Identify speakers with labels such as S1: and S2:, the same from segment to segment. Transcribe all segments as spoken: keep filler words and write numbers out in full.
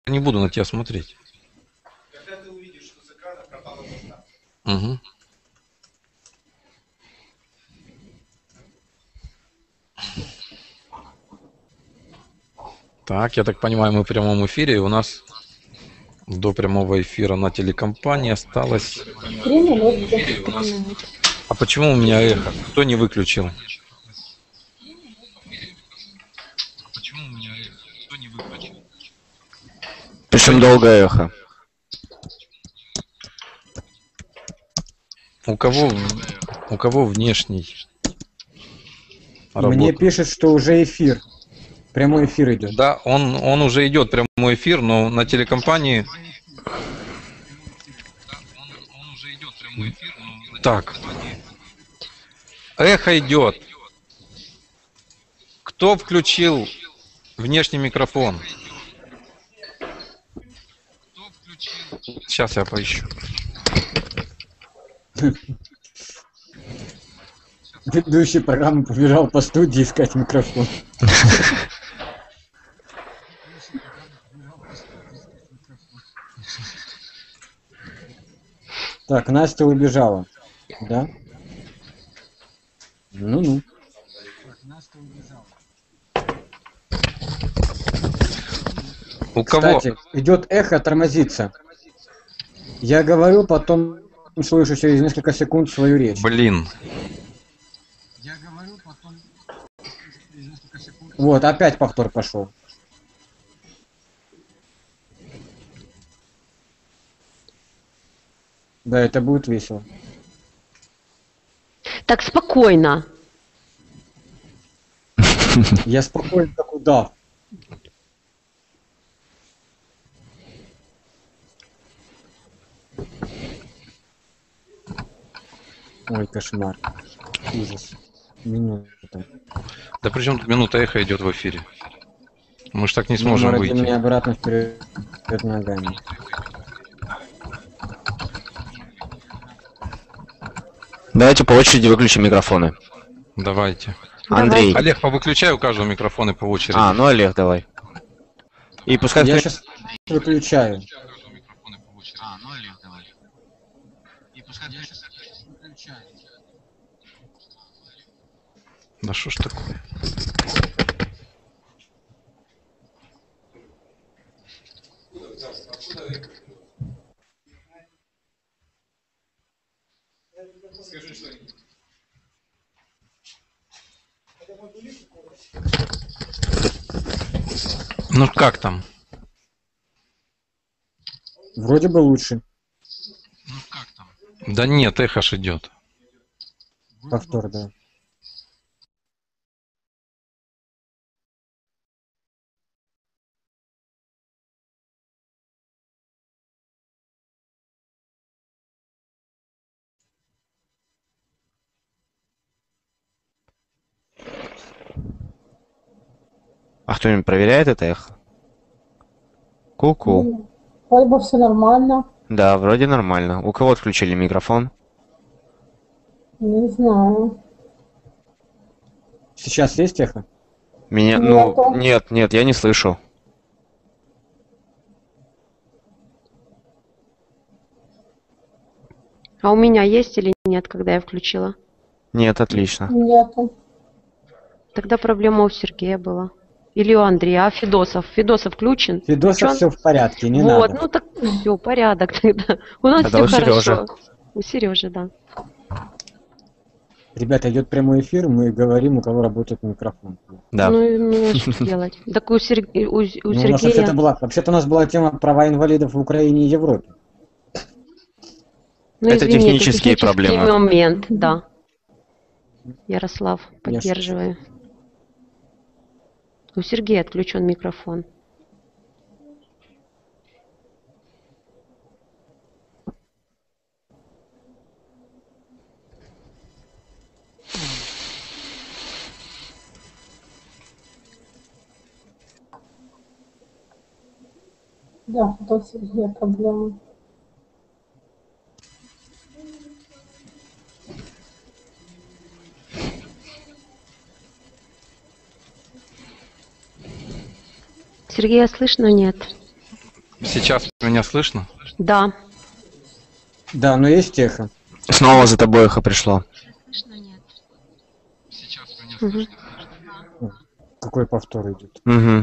S1: не буду на тебя смотреть.
S2: Когда ты увидишь, что с экрана пропала заставка.
S1: Угу. Так, я так понимаю, мы в прямом эфире, и у нас до прямого эфира на телекомпании осталось...
S3: Три минуты.
S1: А почему у меня эхо? Кто не выключил? Почему у меня эхо? Кто не выключил?
S4: Пишем долгое эхо.
S1: У кого, у кого внешний?
S5: Мне
S1: Работа?
S5: пишет, что уже эфир. Прямой эфир идет.
S1: Да, он, он уже идет прямой эфир, но на телекомпании... Так. Эхо идет. Кто включил внешний микрофон? Сейчас я поищу.
S5: Ведущий программы побежал по студии искать микрофон. Так, Настя убежала. Да? Ну-ну.
S1: У кого?
S5: Кстати, идет эхо, тормозится. Я говорю, потом слышу через несколько секунд свою речь.
S1: Блин.
S5: Вот, опять повтор пошел. Да, это будет весело.
S3: Так, спокойно.
S5: Я спокойно как удав. Ой, кошмар. Ужас. Минута.
S1: Да причем тут минута эхо идет в эфире. Мы ж так не
S5: Ну,
S1: сможем
S5: ради
S1: выйти.
S5: меня обратно вперед ногами.
S4: Давайте по очереди выключим микрофоны.
S1: Давайте.
S4: Андрей.
S1: Олег, повыключай у каждого микрофоны по очереди.
S4: А, ну Олег, давай. И пускай...
S5: Я
S4: кто-
S5: сейчас выключаю.
S4: А, ну Олег, давай. И пускай... Я сейчас выключаю.
S1: Да что ж такое?
S2: Скажи что-нибудь.
S1: Ну как там?
S5: Вроде бы лучше.
S1: Да нет, эхо ж идет.
S5: Повтор, да.
S4: А кто-нибудь проверяет это эхо? Ку-ку.
S3: Вроде бы все нормально.
S4: Да, вроде нормально. У кого отключили микрофон?
S3: Не знаю.
S5: Сейчас есть эхо?
S4: Меня...
S3: Нету.
S4: Ну, нет, нет, я не слышу.
S6: А у меня есть или нет, когда я включила?
S4: Нет, отлично.
S3: Нету.
S6: Тогда проблема у Сергея была. Или у Андрея. А Федосов? Федосов включен?
S5: Федосов
S6: Включен?
S5: все в порядке, не
S6: вот,
S5: надо.
S6: ну так все, порядок тогда. У нас
S4: Тогда
S6: все
S4: у
S6: хорошо.
S4: Сережи.
S6: У Сережи, да.
S5: Ребята, идет прямой эфир, мы говорим, у кого работает микрофон.
S4: Да.
S6: Ну, и- ну что делать? Так у, Серг- у, у
S5: Ну, у нас вообще-то
S6: Сергея...
S5: была, вообще-то у нас была тема права инвалидов в Украине и Европе.
S6: Ну,
S4: Это
S6: извини,
S4: технические
S6: технический
S4: проблемы.
S6: момент, да. Ярослав,
S5: Я
S6: поддерживаю. У Сергея отключен микрофон.
S3: Да, это Сергея проблема.
S6: Сергея слышно? Нет.
S1: Сейчас меня слышно?
S6: Да.
S5: Да, но есть эхо.
S7: Снова за тобой эхо пришло.
S4: Сейчас меня
S6: Мгм.
S4: слышно.
S5: Какой повтор идет?
S7: Угу.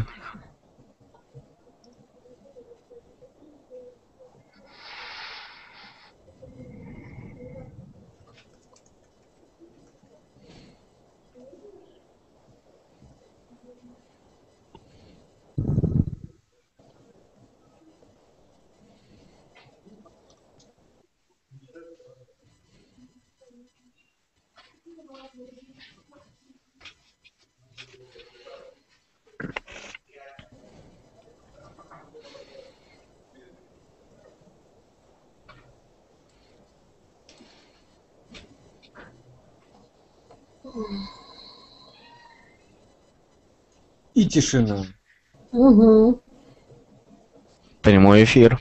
S5: И тишина.
S3: Угу.
S7: Прямой эфир.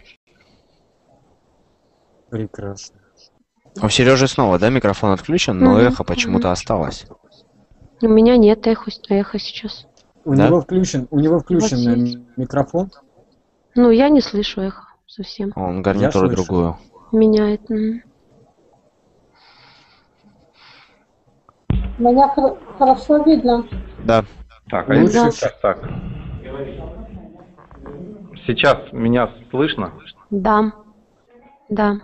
S5: Прекрасно.
S7: У Сережи снова, да, микрофон отключен, но
S6: Мгм,
S7: эхо почему-то осталось.
S6: У меня нет эхо, эхо сейчас.
S5: У
S7: Да?
S5: него включен, у него включен
S6: вас
S5: э,
S6: есть?
S5: микрофон.
S6: Ну, я не слышу эхо совсем.
S7: Он гарнитуру
S5: слышу.
S7: другую.
S6: Меняет. Мгм.
S3: Меня хор- хорошо видно.
S7: Да.
S1: Так, а
S5: Лучше
S1: если так, так. Сейчас меня слышно?
S6: Да. Да.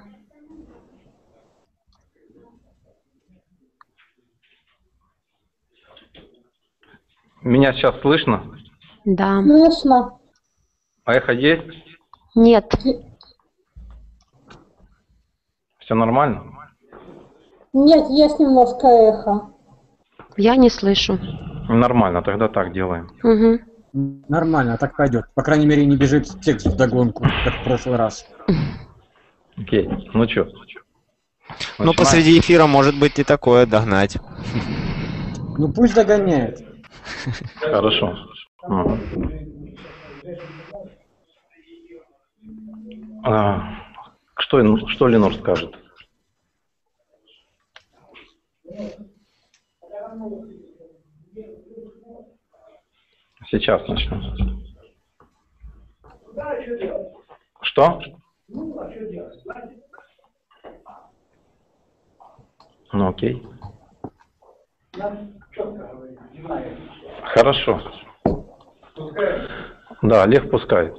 S1: Меня сейчас слышно?
S6: Да.
S3: Слышно?
S1: А эхо есть?
S6: Нет.
S1: Все нормально?
S3: Нет, есть немножко эхо.
S6: Я не слышу.
S1: Нормально, тогда так делаем.
S6: Угу.
S5: Нормально, так пойдет. По крайней мере, не бежит текст вдогонку, как в прошлый раз.
S1: Окей, ну что?
S7: Ну, посреди эфира может быть и такое догнать.
S5: Ну пусть догоняет.
S1: Хорошо. Мгм. А, что, что Ленор скажет? Сейчас начну. Что? Ну окей. Хорошо. Да, Олег пускает.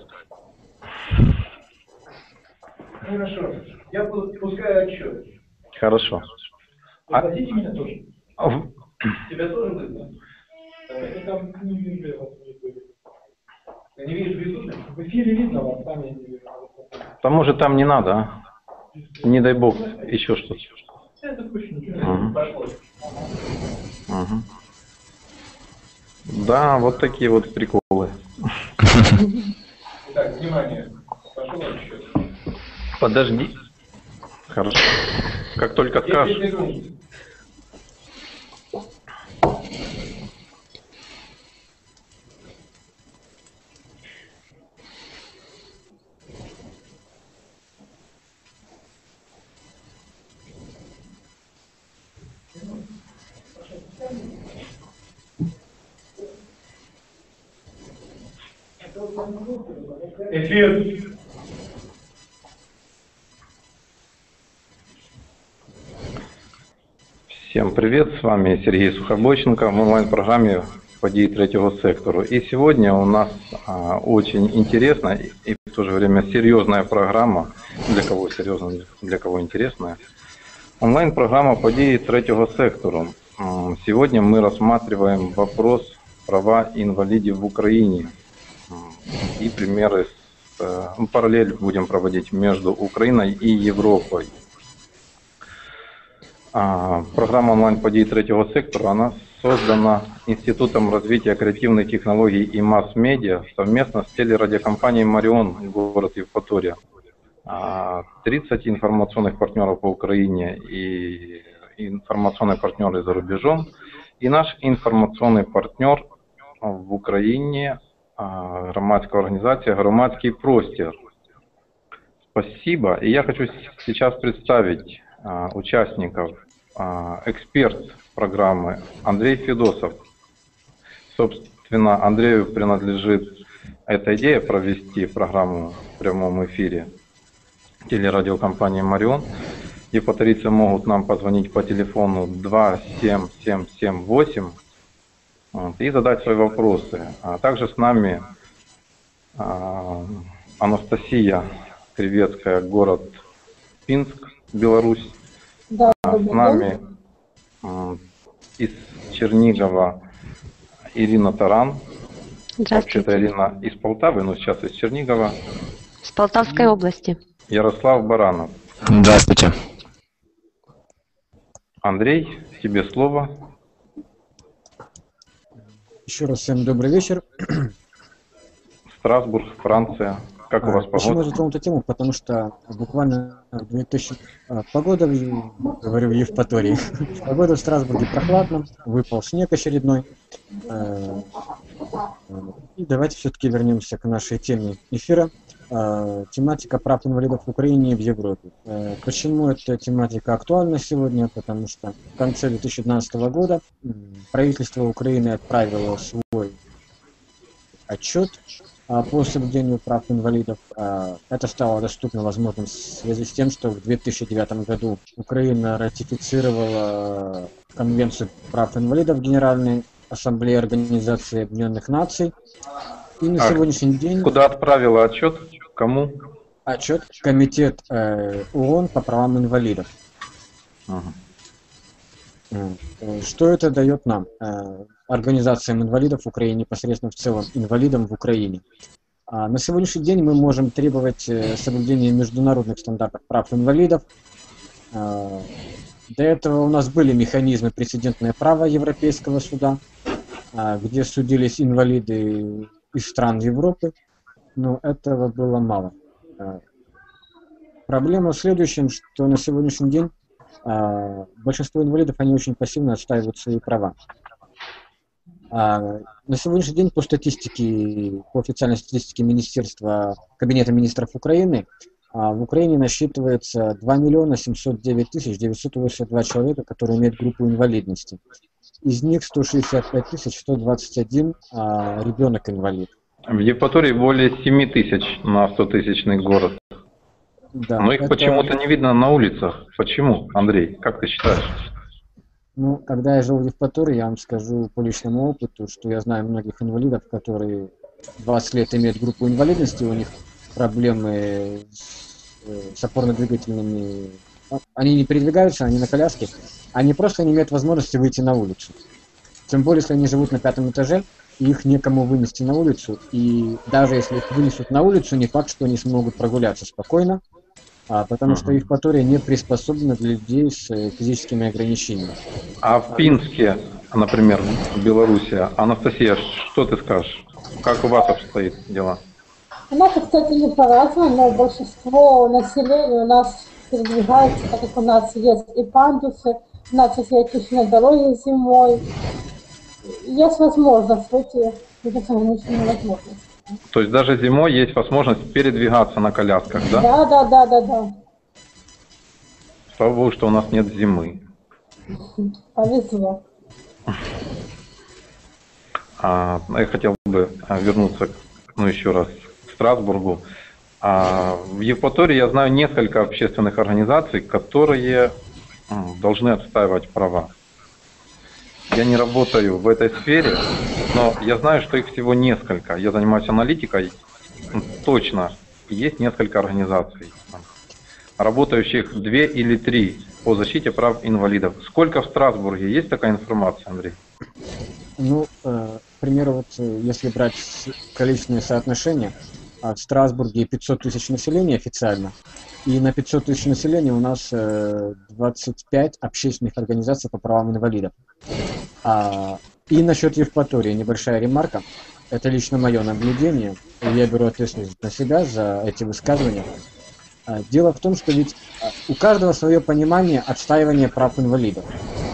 S2: Хорошо. Я пу- пускаю отчет.
S1: Хорошо. А-
S2: Пригласите меня тоже.
S1: А в-
S2: Тебя тоже вызвать? Я там не вижу, я вас не вижу. Ты не видишь в Ютубе? В эфире видно вас, там я не вижу.
S1: Тому же там не надо, а? Не дай бог, еще что-то.
S2: Это пусть ничего.
S1: Мгм.
S2: Пошло.
S1: Мгм. Да, вот такие вот приколы.
S2: Итак, внимание. Пошел отчет.
S1: Подожди. Хорошо. Как только скажешь.
S2: десять секунд. Эфир.
S1: Всем привет, с вами Сергей Сухобойченко в онлайн-программе «Події третьего сектору». И сегодня у нас а, очень интересная и, и в то же время серьезная программа, для кого серьезная, для кого интересная. Онлайн-программа «Події третьего сектору». М, Сегодня мы рассматриваем вопрос права инвалидов в Украине М, и примеры, с, э, ну, параллель будем проводить между Украиной и Европой. А, Программа онлайн-подій третьего сектора, она создана Институтом развития креативных технологий и масс-медиа совместно с телерадиокомпанией «Марион», город Евпатория. А, тридцать информационных партнеров по Украине и информационные партнеры за рубежом. И наш информационный партнер в Украине, а, громадская организация «Громадский простір». Спасибо. И я хочу с- сейчас представить а, участников. А, эксперт программы Андрей Федосов. Собственно, Андрею принадлежит эта идея провести программу в прямом эфире телерадиокомпании «Марион». Евпаторийцы могут нам позвонить по телефону два семь семь семь восемь вот, и задать свои вопросы. А также с нами а, Анастасия Кривецкая, город Пинск, Беларусь.
S3: Да,
S1: А, с нами а, из Чернигова Ирина Таран. Вообще-то Ирина из Полтавы, но сейчас из Чернигова.
S6: С Полтавской области.
S1: Ярослав Баранов.
S7: Здравствуйте.
S1: Андрей, тебе слово.
S5: Еще раз всем добрый вечер.
S1: Страсбург, Франция. Как у вас
S5: Почему я
S1: погода?
S5: затронул эту тему? Потому что буквально две тысячи... а, погода, в... говорю, в Евпатории. Погода в Страсбурге прохладно, выпал снег очередной. Э, И давайте все-таки вернемся к нашей теме эфира. Э, Тематика прав инвалидов в Украине и в Европе. Э, Почему эта тематика актуальна сегодня? Потому что в конце две тысячи двенадцатого года м, правительство Украины отправило свой отчет а, по соблюдению прав инвалидов. А, Это стало доступно возможным в связи с тем, что в две тысячи девятом году Украина ратифицировала Конвенцию прав инвалидов Генеральной Ассамблеи Организации Объединенных Наций. И на
S1: А
S5: сегодняшний день
S1: Куда отправила отчет? Кому?
S5: отчет Комитет э, ООН по правам инвалидов.
S1: Ага.
S5: Э, Что это дает нам, э, организациям инвалидов в Украине, непосредственно в целом инвалидам в Украине? А На сегодняшний день мы можем требовать э, соблюдения международных стандартов прав инвалидов. Э, До этого у нас были механизмы прецедентное право Европейского суда, э, где судились инвалиды из стран Европы, но этого было мало. Э, Проблема в следующем, что на сегодняшний день а, большинство инвалидов, они очень пассивно отстаивают свои права. А, на сегодняшний день по статистике, по официальной статистике Министерства, Кабинета министров Украины, а, в Украине насчитывается два миллиона семьсот девять тысяч девятьсот восемьдесят два человека, которые имеют группу инвалидности. Из них сто шестьдесят пять тысяч сто двадцать один а, ребенок-инвалид.
S1: В Евпатории более семи тысяч на стотысячный город.
S5: Да,
S1: Но их
S5: это-
S1: почему-то не видно на улицах. Почему, Андрей? Как ты считаешь?
S5: Ну, когда я жил в Евпатории, я вам скажу по личному опыту, что я знаю многих инвалидов, которые двадцать лет имеют группу инвалидности, у них проблемы с, э, с опорно-двигательными... Они не передвигаются, они на коляске, они просто не имеют возможности выйти на улицу. Тем более, если они живут на пятом этаже, и их некому вынести на улицу, и даже если их вынесут на улицу, не факт, что они смогут прогуляться спокойно, а, потому что Евпатория не приспособлена для людей с э, физическими ограничениями.
S1: А в Пинске, например, в Беларуси, Анастасия, что ты скажешь? Как у вас обстоит дела?
S3: У нас, кстати, не по-разному, но большинство населения у нас передвигается, так как у нас есть и пандусы, у нас есть и отечественные дороги зимой. Есть возможность выйти без ограниченной возможности.
S1: То есть даже зимой есть возможность передвигаться на колясках, да?
S3: Да, да, да, да, да.
S1: Слава Богу, что у нас нет зимы.
S3: Повезло.
S1: А, я хотел бы а, вернуться, ну, еще раз к Страсбургу. А, в Евпатории я знаю несколько общественных организаций, которые м, должны отстаивать права. Я не работаю в этой сфере, но я знаю, что их всего несколько. Я занимаюсь аналитикой, точно есть несколько организаций, работающих две или три по защите прав инвалидов. Сколько в Страсбурге? Есть такая информация, Андрей?
S5: Ну, э, к примеру, вот, э, если брать с- количественные соотношения, а в Страсбурге пятьсот тысяч населения официально, и на пятьсот тысяч населения у нас э, двадцать пять общественных организаций по правам инвалидов. А, и насчет Евпатории небольшая ремарка. Это лично мое наблюдение, и я беру ответственность на себя за эти высказывания. А, дело в том, что ведь а, у каждого свое понимание отстаивания прав инвалидов.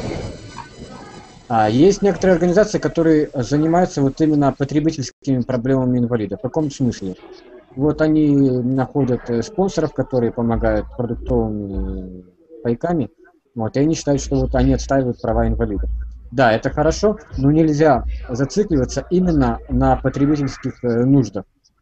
S5: А есть некоторые организации, которые занимаются вот именно потребительскими проблемами инвалидов. В каком смысле? Вот они находят э, спонсоров, которые помогают продуктовыми пайками, вот, и они считают, что вот они отстаивают права инвалидов. Да, это хорошо, но нельзя зацикливаться именно на потребительских э, нуждах.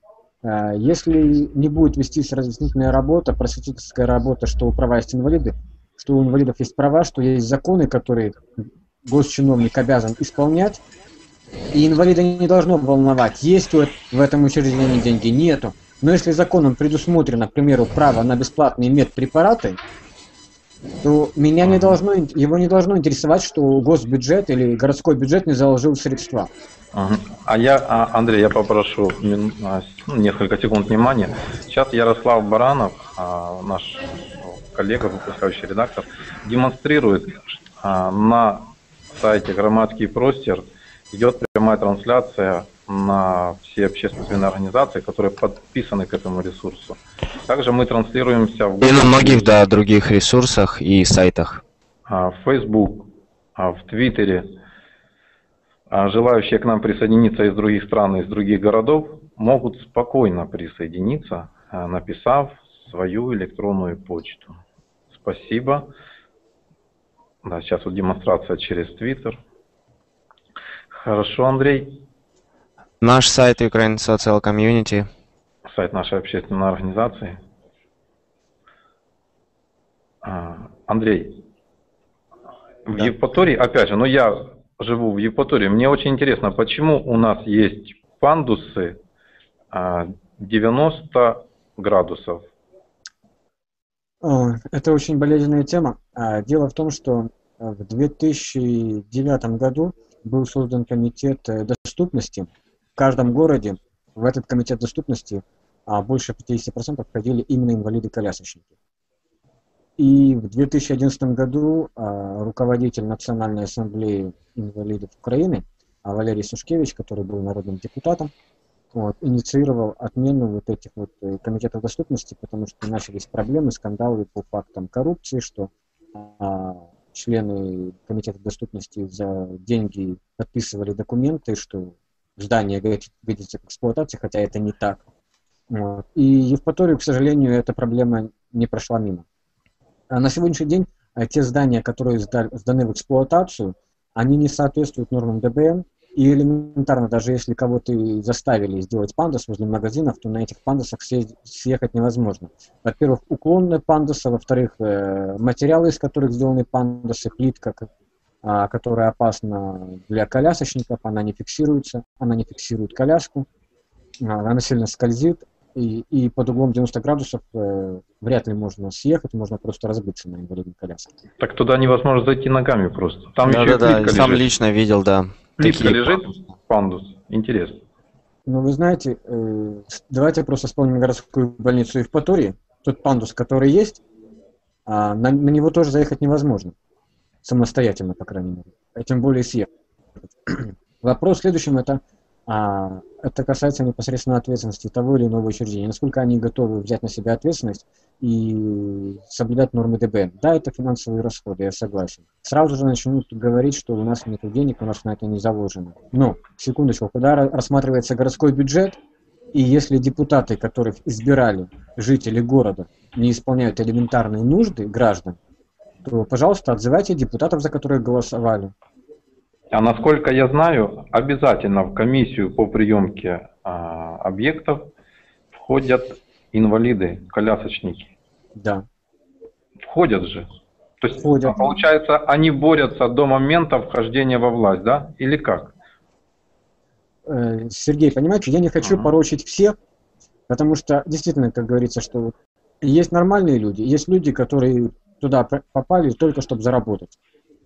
S5: Если не будет вестись разъяснительная работа, просветительская работа, что права есть инвалиды, что у инвалидов есть права, что есть законы, которые госчиновник обязан исполнять, и инвалида не должно волновать, есть в этом учреждении деньги, нету. Но если законом предусмотрено, к примеру, право на бесплатные медпрепараты, то меня не должно, его не должно интересовать, что госбюджет или городской бюджет не заложил средства.
S1: Ага. А я, а, Андрей, я попрошу мин, ну, несколько секунд внимания. Сейчас Ярослав Баранов, а, наш коллега, выпускающий редактор, демонстрирует а, на сайте «Громадский простер», идет прямая трансляция на все общественные организации, которые подписаны к этому ресурсу. Также мы транслируемся в
S7: И на многих, да, других ресурсах и сайтах.
S1: в Facebook, в Твиттере. Желающие к нам присоединиться из других стран, из других городов, могут спокойно присоединиться, написав свою электронную почту. Спасибо. Да, сейчас вот демонстрация через Твиттер. Хорошо, Андрей.
S7: Наш сайт Ukraine Social Community.
S1: Сайт нашей общественной организации. Андрей, в
S7: Да.
S1: Евпатории, опять же, ну я живу в Евпатории, мне очень интересно, почему у нас есть пандусы девяносто градусов?
S5: О, это очень болезненная тема. Дело в том, что в две тысячи девятом году был создан комитет доступности. В каждом городе в этот комитет доступности больше пятьдесят процентов входили именно инвалиды-колясочники. И в две тысячи одиннадцатом году руководитель Национальной ассамблеи инвалидов Украины Валерий Сушкевич, который был народным депутатом, вот, инициировал отмену вот этих вот комитетов доступности, потому что начались проблемы, скандалы по фактам коррупции, что а, члены комитета доступности за деньги подписывали документы, что здание годится к эксплуатации, хотя это не так. Вот. И Евпаторию, к сожалению, эта проблема не прошла мимо. А на сегодняшний день а, те здания, которые сданы в эксплуатацию, они не соответствуют нормам ДБН. И элементарно, даже если кого-то заставили сделать пандус возле магазинов, то на этих пандусах съехать невозможно. Во-первых, уклонные пандусы, во-вторых, материалы, из которых сделаны пандусы, плитка, которая опасна для колясочников, она не фиксируется, она не фиксирует коляску, она сильно скользит, и, и под углом девяносто градусов э, вряд ли можно съехать, можно просто разбиться на инвалидной коляске.
S1: Так туда невозможно зайти ногами просто. Там
S7: да,
S1: еще
S7: да,
S1: и
S7: да, сам лично видел, да.
S1: Плитка
S7: Такие...
S1: лежит, пандус, интересно.
S5: Ну, вы знаете, э, давайте просто вспомним городскую больницу Евпатории. Тот пандус, который есть, а на, на него тоже заехать невозможно. Самостоятельно, по крайней мере. А тем более съехать. Вопрос в следующем, это, а, это касается непосредственно ответственности того или иного учреждения. Насколько они готовы взять на себя ответственность и соблюдать нормы ДБН. Да, это финансовые расходы, я согласен. Сразу же начнут говорить, что у нас нет денег, у нас на это не заложено. Но, секундочку, когда рассматривается городской бюджет, и если депутаты, которых избирали жители города, не исполняют элементарные нужды граждан, то, пожалуйста, отзывайте депутатов, за которых голосовали.
S1: А насколько я знаю, обязательно в комиссию по приемке а, объектов входят инвалиды, колясочники.
S5: Да.
S1: Входят же. То есть,
S5: Входят.
S1: Получается, они борются до момента вхождения во власть, да? Или как?
S5: Э, Сергей, понимаете, я не хочу uh-huh. порочить всех, потому что, действительно, как говорится, что есть нормальные люди, есть люди, которые туда попали только чтобы заработать.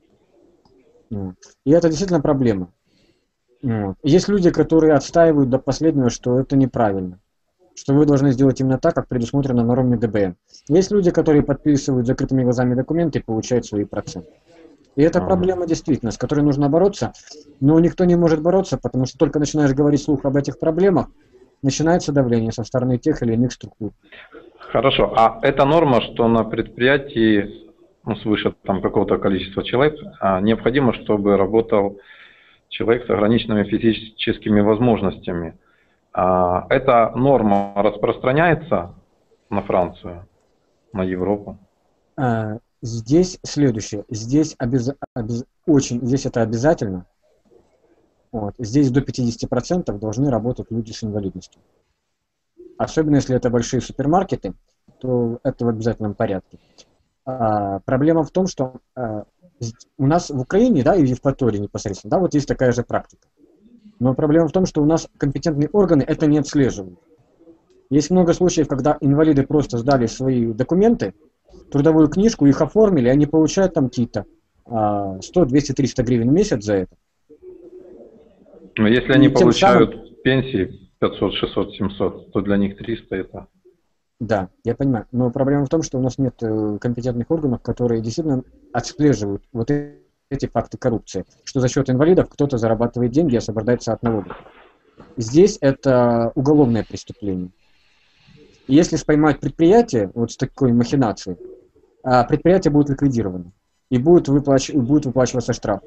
S5: И это действительно проблема. Есть люди, которые отстаивают до последнего, что это неправильно, что вы должны сделать именно так, как предусмотрено нормами ДБН. Есть люди, которые подписывают закрытыми глазами документы и получают свои проценты. И это проблема действительно, с которой нужно бороться, но никто не может бороться, потому что только начинаешь говорить вслух об этих проблемах, начинается давление со стороны тех или иных структур.
S1: Хорошо, а это норма, что на предприятии, ну, свыше там какого-то количества человек, а, необходимо, чтобы работал человек с ограниченными физическими возможностями. А, эта норма распространяется на Францию, на Европу?
S5: А, здесь следующее. Здесь, обяз... Обяз... Очень... Здесь это обязательно. Вот. Здесь до пятидесяти процентов должны работать люди с инвалидностью. особенно если это большие супермаркеты, то это в обязательном порядке. А, проблема в том, что а, у нас в Украине, да, и в Евпатории непосредственно, да, вот есть такая же практика. Но проблема в том, что у нас компетентные органы это не отслеживают. Есть много случаев, когда инвалиды просто сдали свои документы, трудовую книжку, их оформили, они получают там какие-то а, сто, двести, триста гривен в месяц за это.
S1: Но если
S5: И
S1: они
S5: тем
S1: получают
S5: самым-
S1: пенсии пятьсот, шестьсот, семьсот, то для них триста это...
S5: Да, я понимаю. Но проблема в том, что у нас нет э, компетентных органов, которые действительно отслеживают вот э- эти факты коррупции, что за счет инвалидов кто-то зарабатывает деньги и освобождается от налогов. Здесь это уголовное преступление. И если поймать предприятие вот с такой махинацией, а предприятие будет ликвидировано и будет, выплач... будет выплачиваться штраф.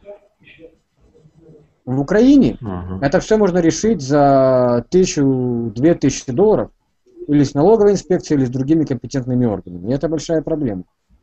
S5: В Украине
S1: Мгм.
S5: это все можно решить за тысячу-две тысячи долларов или с налоговой инспекцией, или с другими компетентными органами. И это большая проблема.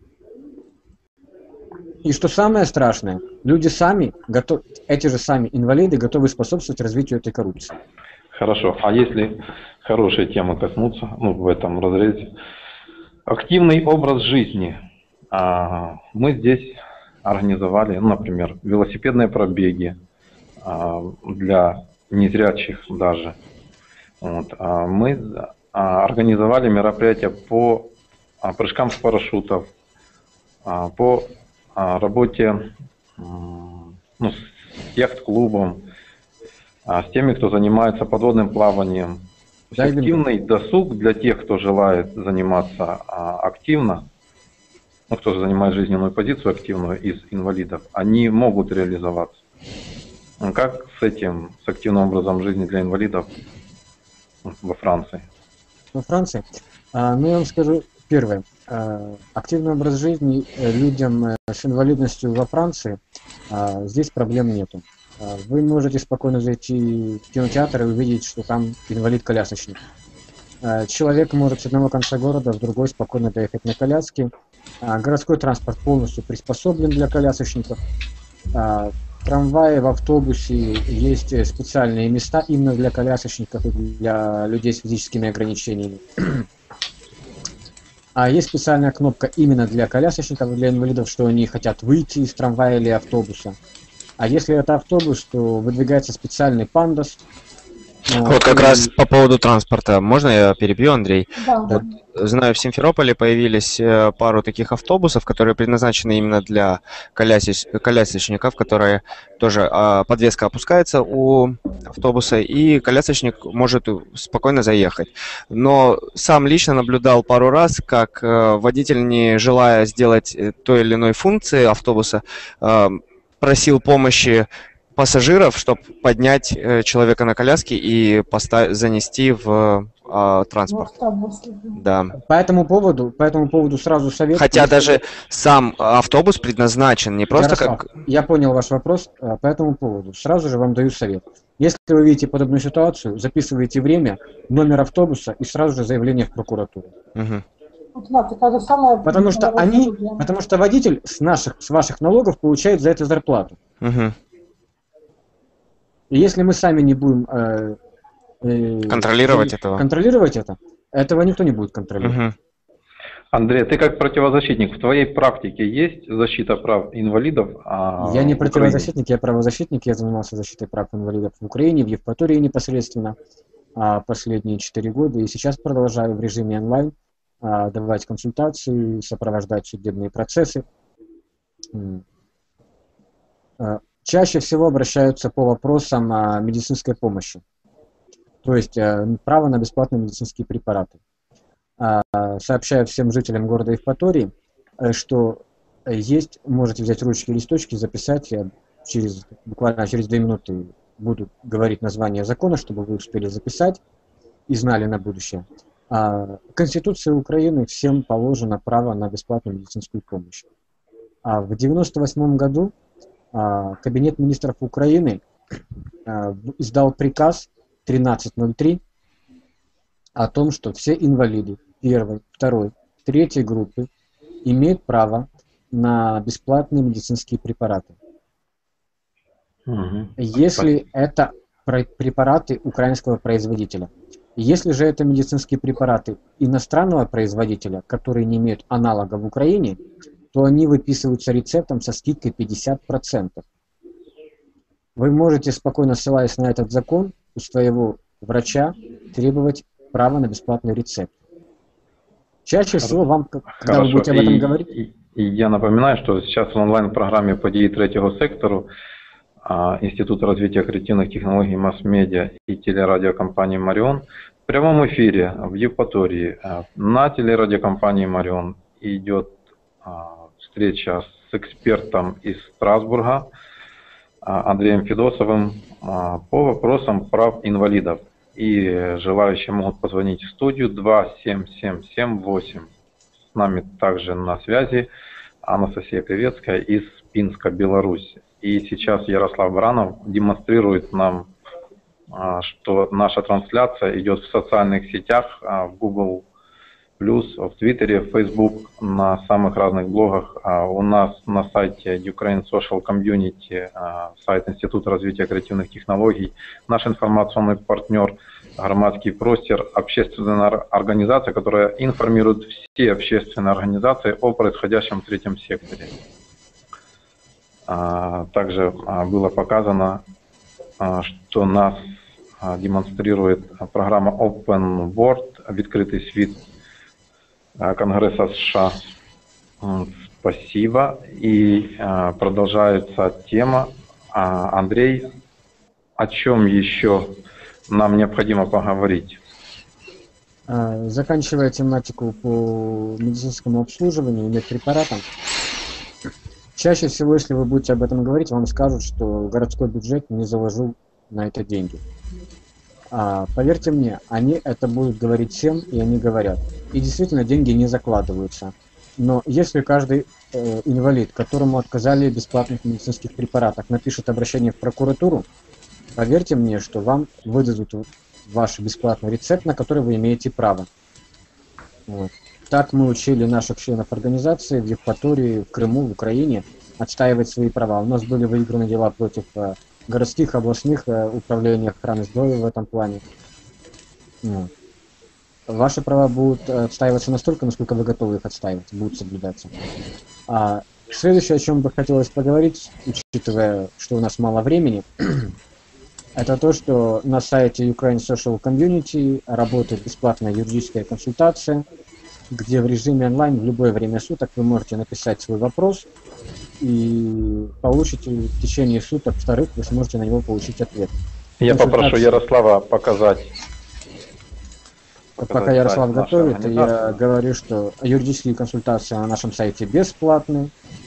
S5: И что самое страшное, люди сами, готов... эти же сами инвалиды готовы способствовать развитию этой коррупции.
S1: Хорошо. А если хорошие темы коснуться, ну, в этом разрезе. Активный образ жизни. А, мы здесь организовали, ну, например, велосипедные пробеги а, для незрячих даже. Вот. А мы а, организовали мероприятия по а, прыжкам с парашютов, а, по а, работе м, ну, с яхт-клубом, а, с теми, кто занимается подводным плаванием.
S5: Да,
S1: Активный досуг для тех, кто желает заниматься а, активно, ну, кто занимает жизненную позицию активную из инвалидов, они могут реализоваться. Ну, как с этим, с активным образом жизни для инвалидов во Франции?
S5: Во Франции? А, ну, я вам скажу, первое. А, активный образ жизни э, людям э, с инвалидностью во Франции, а, здесь проблем нету. А, вы можете спокойно зайти в кинотеатр и увидеть, что там инвалид-колясочник. А, человек может с одного конца города в другой спокойно доехать на коляске. А, городской транспорт полностью приспособлен для колясочников. А, в трамвае, в автобусе есть э, специальные места именно для колясочников и для людей с физическими ограничениями. А есть специальная кнопка именно для колясочников, для инвалидов, что они хотят выйти из трамвая или автобуса. А если это автобус, то выдвигается специальный пандус.
S7: Вот как
S5: и-
S7: раз по поводу транспорта. Можно я перебью, Андрей?
S3: Да.
S5: Да.
S7: Знаю, в Симферополе появились э, пару таких автобусов, которые предназначены именно для колясич- колясочников, которые тоже а, подвеска опускается у автобуса, и колясочник может спокойно заехать. Но сам лично наблюдал пару раз, как э, водитель, не желая сделать э, той или иной функции автобуса, э, просил помощи пассажиров, чтобы поднять э, человека на коляске и поста- занести в э, транспорт.
S3: В автобусе.
S7: Да.
S5: По этому поводу, по этому поводу сразу совет.
S7: Хотя
S5: если-
S7: даже сам автобус предназначен не просто
S5: Ярослав,
S7: как...
S5: я понял ваш вопрос. а, По этому поводу сразу же вам даю совет. Если вы видите подобную ситуацию, записывайте время, номер автобуса и сразу же заявление в прокуратуру.
S7: Мгм.
S3: Вот, да, такая же самая
S5: Потому что
S3: проблема.
S5: они, потому что водитель с наших, с ваших налогов получает за это зарплату.
S7: Мгм.
S5: И если мы сами не будем э, э,
S7: Контролировать
S5: э,
S7: этого.
S5: контролировать это, этого никто не будет контролировать.
S7: Мгм.
S1: Андрей, ты как противозащитник, в твоей практике есть защита прав инвалидов? а,
S5: Я не
S1: в Украине?
S5: противозащитник, я правозащитник, я занимался защитой прав инвалидов в Украине, в Евпатории непосредственно а, последние четыре года, и сейчас продолжаю в режиме онлайн а, давать консультации, сопровождать судебные процессы. М. А, Чаще всего обращаются по вопросам а, медицинской помощи, то есть а, право на бесплатные медицинские препараты. А, Сообщаю всем жителям города Евпатории, э, что есть, можете взять ручки и листочки, записать, я через, буквально через две минуты буду говорить название закона, чтобы вы успели записать и знали на будущее. А, Конституция Украины всем положено право на бесплатную медицинскую помощь. А в девяносто восьмом году а, Кабинет министров Украины а, в- издал приказ тринадцать ноль три о том, что все инвалиды первой, второй, третьей группы имеют право на бесплатные медицинские препараты.
S1: Мгм.
S5: Если это про- препараты украинского производителя. Если же это медицинские препараты иностранного производителя, которые не имеют аналога в Украине, то они выписываются рецептом со скидкой пятьдесят процентов. Вы можете, спокойно ссылаясь на этот закон, у своего врача требовать права на бесплатный рецепт. Чаще всего вам, когда
S1: Хорошо.
S5: вы будете об этом
S1: И,
S5: говорить...
S1: и, и я напоминаю, что сейчас в онлайн-программе події третьего сектору а, Института развития креативных технологий, масс-медиа и телерадиокомпании «Марион» в прямом эфире в Евпатории а, на телерадиокомпании «Марион» идет а, встреча с экспертом из Страсбурга а, Андреем Федосовым а, по вопросам прав инвалидов. И желающие могут позвонить в студию два семь семь семь восемь. С нами также на связи Анастасия Певецкая из Пинска, Беларусь. И сейчас Ярослав Бранов демонстрирует нам, что наша трансляция идет в социальных сетях, в Google+, в Твиттере, в Facebook, на самых разных блогах. У нас на сайте Ukraine Social Community, сайт Института развития креативных технологий, наш информационный партнер «Громадский простор», общественная организация, которая информирует все общественные организации о происходящем в третьем секторе. Также было показано, что нас демонстрирует программа Open World, открытый свет Конгресса США. Спасибо. И продолжается тема. Андрей, о чем еще нам необходимо поговорить?
S5: Заканчивая тематику по медицинскому обслуживанию и медпрепаратам, чаще всего, если вы будете об этом говорить, вам скажут, что городской бюджет не заложил на это деньги. А, поверьте мне, они это будут говорить всем, и они говорят. И действительно, деньги не закладываются. Но если каждый э, инвалид, которому отказали в бесплатных медицинских препаратах, напишет обращение в прокуратуру, поверьте мне, что вам выдадут ваш бесплатный рецепт, на который вы имеете право. Вот. Так мы учили наших членов организации в Евпатории, в Крыму, в Украине отстаивать свои права. У нас были выиграны дела против э, городских, областных э, управлений охраны здоровья в этом плане. Вот. Ваши права будут отстаиваться настолько, насколько вы готовы их отстаивать, будут соблюдаться. А следующее, о чем бы хотелось поговорить, учитывая, что у нас мало времени, это то, что на сайте Ukraine Social Community работает бесплатная юридическая консультация, где в режиме онлайн в любое время суток вы можете написать свой вопрос и получите в течение суток, вторых, вы сможете на него получить ответ.
S1: Я попрошу Ярослава показать.
S5: Пока Ярослав готовит, я говорю, что юридические консультации на нашем сайте бесплатные.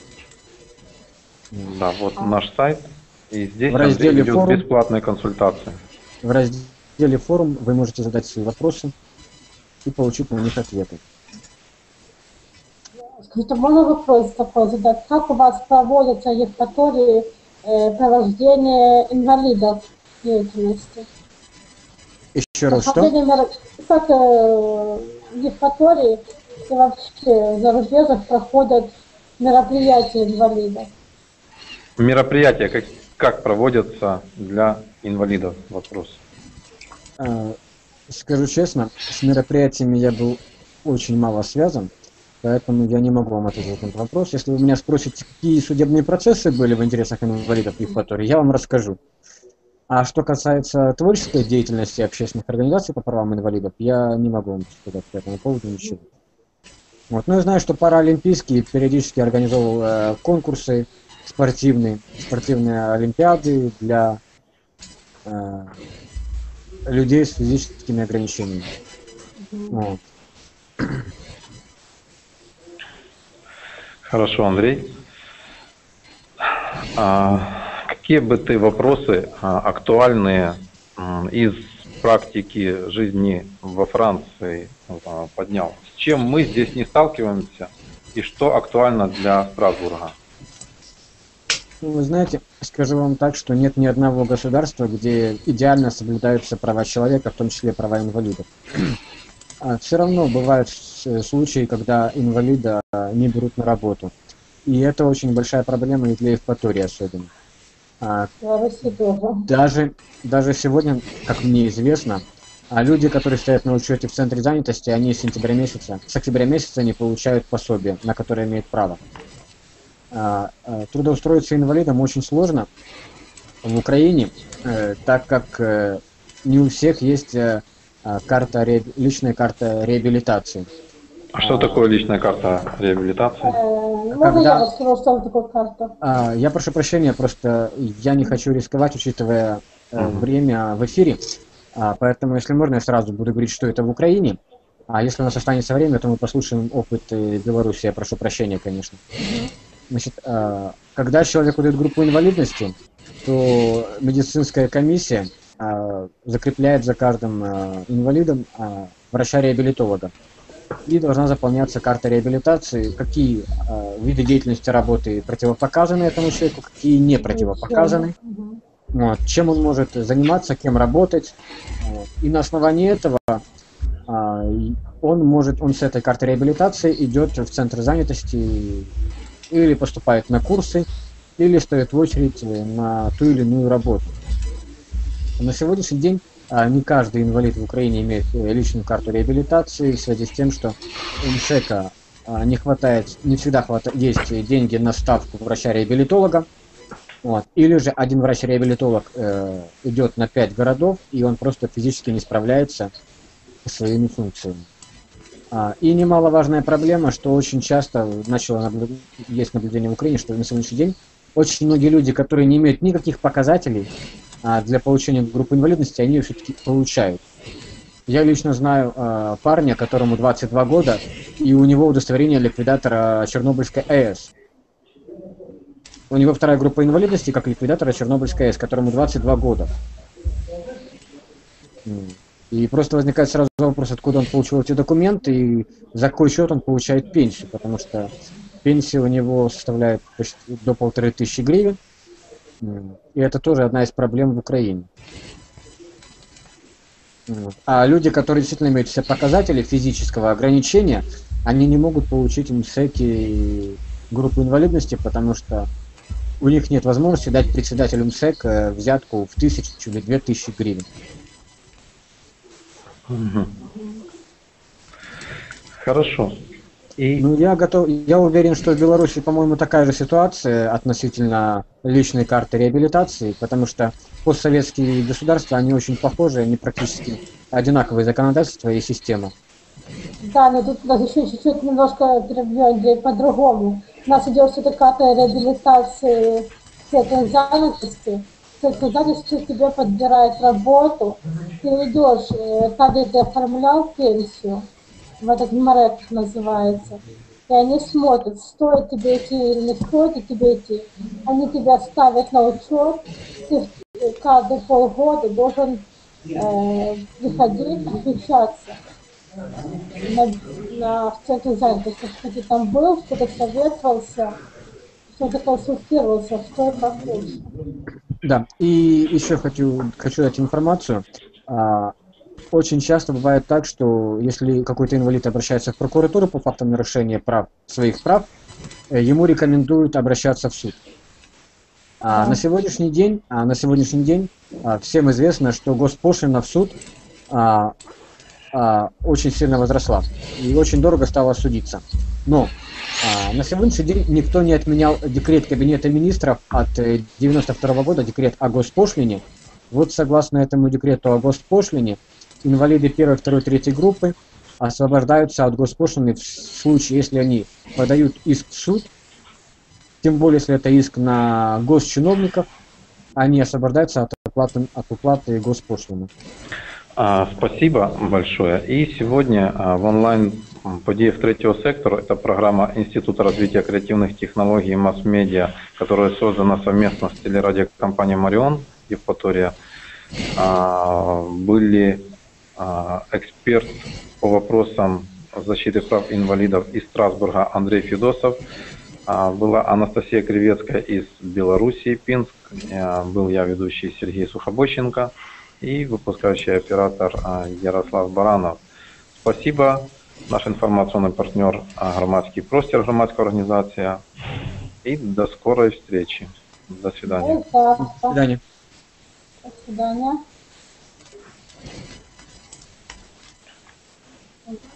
S1: Да, вот наш сайт. И здесь
S5: в разделе
S1: идет
S5: форум,
S1: бесплатные консультации.
S5: В разделе форум вы можете задать свои вопросы и получить на них ответы.
S3: Скажите, можно вопрос такой задать? Как у вас проводятся в Евпатории э, провождение инвалидов деятельности?
S5: Еще раз, что?
S3: Как э, в Евпатории и вообще в зарубежьях проходят мероприятия инвалидов?
S1: Мероприятия как, как проводятся для инвалидов? Вопрос.
S5: Скажу честно, с мероприятиями я был очень мало связан, поэтому я не могу вам ответить на этот вопрос. Если вы меня спросите, какие судебные процессы были в интересах инвалидов в Евпатории, я вам расскажу. А что касается творческой деятельности общественных организаций по правам инвалидов, я не могу вам сказать по этому поводу ничего. Вот. Но я знаю, что Паралимпийский периодически организовывал э, конкурсы спортивные, спортивные олимпиады для э, людей с физическими ограничениями. Вот.
S1: Хорошо, Андрей. А... Какие бы ты вопросы а, актуальные а, из практики жизни во Франции а, поднял? С чем мы здесь не сталкиваемся и что актуально для Страсбурга?
S5: Вы знаете, скажу вам так, что нет ни одного государства, где идеально соблюдаются права человека, в том числе права инвалидов. Все равно бывают случаи, когда инвалида не берут на работу. И это очень большая проблема и для Евпатории особенно. А, даже, даже сегодня, как мне известно, А люди, которые стоят на учете в центре занятости, они с сентября месяца, с октября месяца не получают пособие, на которое имеют право. А, а, трудоустроиться инвалидом очень сложно в Украине, э, так как э, не у всех есть э, карта, ре, личная карта реабилитации.
S1: А что такое личная карта реабилитации?
S3: Можно
S5: Когда-
S3: я расскажу, что такое карта?
S5: А, я прошу прощения, просто я не хочу рисковать, учитывая э,
S1: Мгм.
S5: время в эфире. А, поэтому, если можно, я сразу буду говорить, что это в Украине. А если у нас останется время, то мы послушаем опыт э, Беларуси. Я прошу прощения, конечно. Значит, а, когда человеку дают группу инвалидности, то медицинская комиссия а, закрепляет за каждым а, инвалидом а, врача-реабилитолога. И должна заполняться карта реабилитации, какие а, виды деятельности работы противопоказаны этому человеку, какие не противопоказаны.
S3: Мгм.
S5: Вот, чем он может заниматься, кем работать. Вот. И на основании этого а, и он может, он с этой картой реабилитации идет в центр занятости или поступает на курсы, или стоит в очередь на ту или иную работу. На сегодняшний день а, не каждый инвалид в Украине имеет э, личную карту реабилитации в связи с тем, что у МСЭКа а, не хватает, не всегда хватает, есть деньги на ставку врача-реабилитолога. Вот. Или же один врач-реабилитолог э, идет на пять городов, и он просто физически не справляется со своими функциями. А, и немаловажная проблема, что очень часто начало наблю... есть наблюдение в Украине, что на сегодняшний день очень многие люди, которые не имеют никаких показателей а, для получения группы инвалидности, они ее все-таки получают. Я лично знаю а, парня, которому двадцать два года, и у него удостоверение ликвидатора Чернобыльской АЭС. У него вторая группа инвалидности, как ликвидатора Чернобыльской АЭС, которому двадцать два года. И просто возникает сразу вопрос, откуда он получил эти документы и за какой счет он получает пенсию, потому что пенсия у него составляет почти до полторы тысячи гривен. И это тоже одна из проблем в Украине. А люди, которые действительно имеют все показатели физического ограничения, они не могут получить МСЭКи группу инвалидности, потому что у них нет возможности дать председателю МСЭК взятку в тысячу или две тысячи гривен.
S1: Мгм. Хорошо. И
S5: Ну, я готов, я уверен, что в Беларуси, по-моему, такая же ситуация относительно личной карты реабилитации, потому что постсоветские государства, они очень похожи, они практически одинаковые законодательства и система.
S3: Да, но тут даже еще чуть-чуть немножко перебью, Андрей, по-другому. У нас идет все-таки карта реабилитации центра занятости. Центр занятости тебе подбирает работу. Ты идешь, э, там, где ты оформлял пенсию, в этот МРЭК называется. И они смотрят, стоит тебе идти или не стоит тебе идти. Они тебя ставят на учет. Ты каждые полгода должен э, приходить, отвечаться на, на в центре занятости, что ты там был, что ты советовался, что ты консультировался, что и как лучше.
S5: Да, и еще хочу, хочу дать информацию. А, Очень часто бывает так, что если какой-то инвалид обращается в прокуратуру по фактам нарушения прав, своих прав, э, ему рекомендуют обращаться в суд. А
S3: Да.
S5: на сегодняшний день, а на сегодняшний день а, всем известно, что госпошлина в суд а, а, очень сильно возросла и очень дорого стало судиться. Но а, на сегодняшний день никто не отменял декрет Кабинета министров от э, девяносто второго года, декрет о госпошлине. Вот согласно этому декрету о госпошлине, инвалиды первой, второй, третьей группы освобождаются от госпошлины в случае, если они подают иск в суд, тем более, если это иск на госчиновников, они освобождаются от уплаты, от уплаты госпошлины.
S1: а, спасибо большое. И сегодня а, в онлайн подеев третьего сектора, это программа Института развития креативных технологий и масс-медиа, которая создана совместно с телерадиокомпанией «Марион» Евпатория. А, были а, эксперт по вопросам защиты прав инвалидов из Страсбурга Андрей Федосов, а, была Анастасия Кривецкая из Белоруссии, Пинск, а, был я, ведущий Сергей Сухобойченко и выпускающий оператор а, Ярослав Баранов. Спасибо. Наш информационный партнер а, «Громадский простір», громадская организация. И до скорой встречи. До свидания.
S3: Да,
S5: До свидания.
S3: до свидания.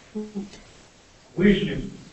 S2: Вышли.